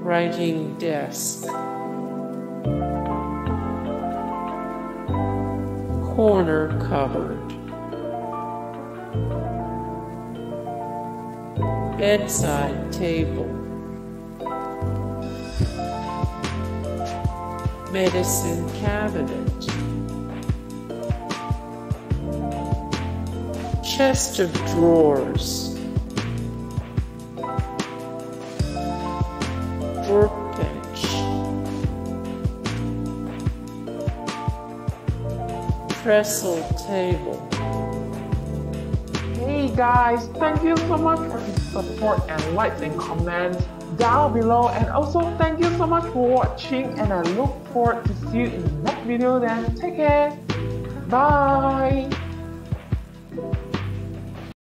writing desk, corner cupboard, bedside table, medicine cabinet, chest of drawers, workbench, trestle table. Hey guys, thank you so much for the support and likes and comments down below, and also thank you so much for watching, and I look forward to see you in the next video. Then take care, bye.